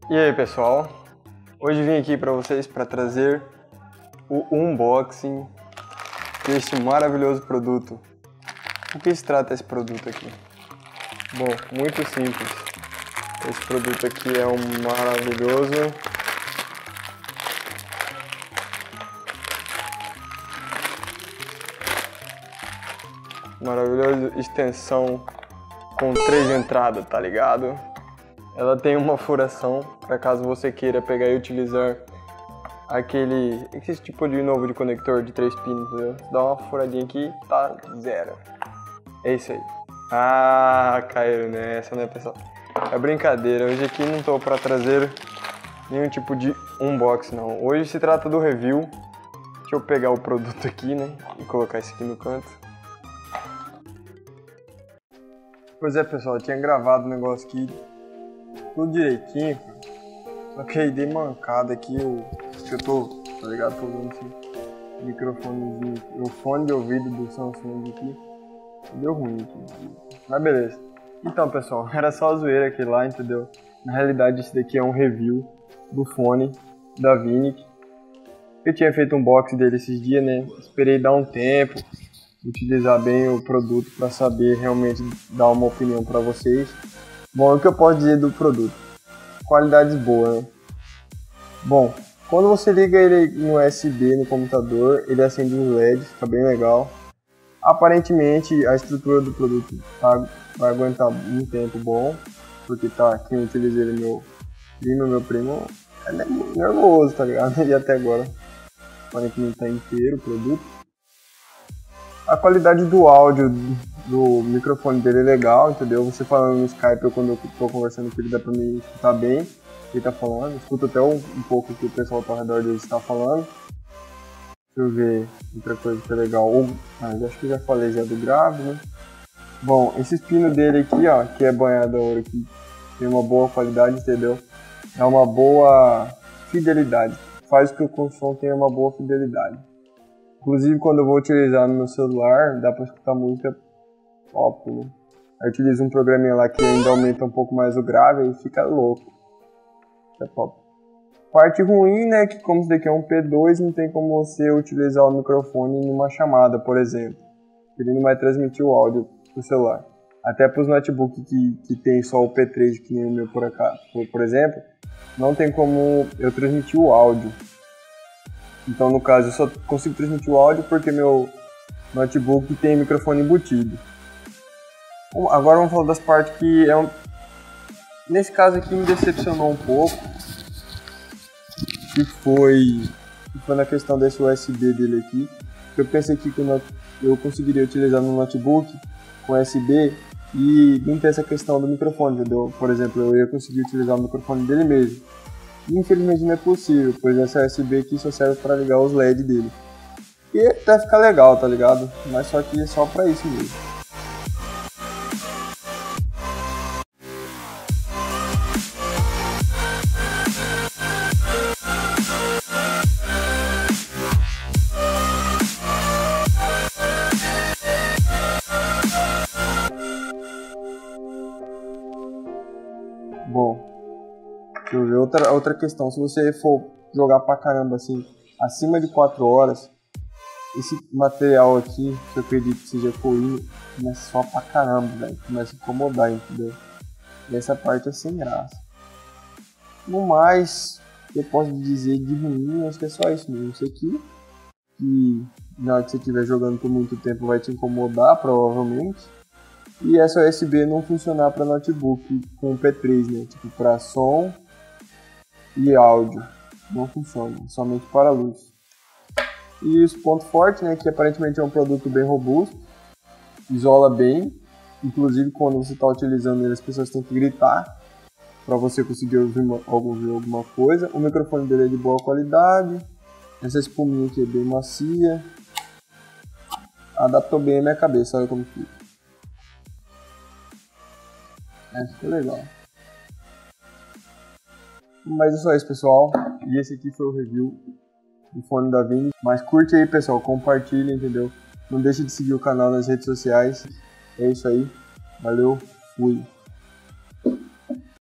E aí pessoal, hoje vim aqui para vocês para trazer o unboxing deste maravilhoso produto. O que se trata esse produto aqui? Bom, muito simples. Esse produto aqui é um maravilhoso extensão com 3 entradas, tá ligado? Ela tem uma furação para caso você queira pegar e utilizar esse tipo de novo de conector de 3 pinos, entendeu? Dá uma furadinha aqui, tá zero. É isso aí. Ah, caíram nessa, né, pessoal? É brincadeira, hoje aqui não tô para trazer nenhum tipo de unboxing, não. Hoje se trata do review. Deixa eu pegar o produto aqui, né, e colocar isso aqui no canto. Pois é, pessoal, eu tinha gravado o negócio aqui tudo direitinho, só que aí dei mancada aqui, eu tô, tá ligado, tô usando esse microfonezinho, o fone de ouvido do Samsung aqui, deu ruim aqui, mas beleza. Então, pessoal, era só a zoeira aqui lá, entendeu? Na realidade, esse daqui é um review do fone da Vinic. Eu tinha feito um unboxing dele esses dias, né, esperei dar um tempo, utilizar bem o produto para saber realmente dar uma opinião para vocês. Bom, o que eu posso dizer do produto? Qualidades boas, né? Bom, quando você liga ele no USB no computador, ele acende um LED, fica bem legal. Aparentemente a estrutura do produto vai aguentar um tempo bom, porque quem utiliza ele, meu primo, é nervoso, tá ligado? E até agora aparentemente tá inteiro o produto. A qualidade do áudio do microfone dele é legal, entendeu? Você falando no Skype, quando eu tô conversando com ele, dá pra me escutar bem o que ele tá falando. Escuto até um pouco o que o pessoal ao redor dele está falando. Deixa eu ver outra coisa que é legal. Acho que já falei já do grave, né? Bom, esse pino dele aqui, ó, que é banhado a ouro aqui, tem uma boa qualidade, entendeu? É uma boa fidelidade. Faz com que o som tenha uma boa fidelidade. Inclusive, quando eu vou utilizar no meu celular, dá pra escutar música top, né? Aí eu utilizo um programinha lá que ainda aumenta um pouco mais o grave e fica louco. É top. Parte ruim, né, que como isso daqui é um P2, não tem como você utilizar o microfone numa chamada, por exemplo. Ele não vai transmitir o áudio pro celular. Até pros notebooks que tem só o P3, que nem o meu por exemplo, não tem como eu transmitir o áudio. Então, no caso, eu só consigo transmitir o áudio porque meu notebook tem microfone embutido. Agora vamos falar das partes que nesse caso aqui me decepcionou um pouco, que foi na questão desse USB dele aqui. Eu pensei que eu conseguiria utilizar no notebook com USB e não ter essa questão do microfone, entendeu? Por exemplo, eu ia conseguir utilizar o microfone dele mesmo. Infelizmente não é possível, pois essa USB aqui só serve para ligar os LED dele. E até ficar legal, tá ligado? Mas só que é só pra isso mesmo. Bom, deixa eu ver outra questão. Se você for jogar pra caramba assim, acima de 4 horas, esse material aqui, que eu acredito que seja coíno, começa só pra caramba, velho. Começa a incomodar, entendeu? E essa parte é sem graça. No mais, eu posso dizer de ruim, acho que é só isso mesmo. Isso aqui, que na hora que você estiver jogando por muito tempo vai te incomodar, provavelmente. E essa USB não funcionar para notebook com P3, né? Tipo, para som e áudio. Não funciona, somente para luz. E os pontos fortes, né, que aparentemente é um produto bem robusto, isola bem, inclusive quando você está utilizando ele as pessoas têm que gritar para você conseguir ouvir alguma coisa. O microfone dele é de boa qualidade, essa espuminha aqui é bem macia, adaptou bem a minha cabeça, olha como fica. Ficou legal. Mas é só isso, pessoal, e esse aqui foi o review do fone da Vinic. Mas curte aí, pessoal, compartilha, entendeu? Não deixe de seguir o canal nas redes sociais. É isso aí, valeu, fui!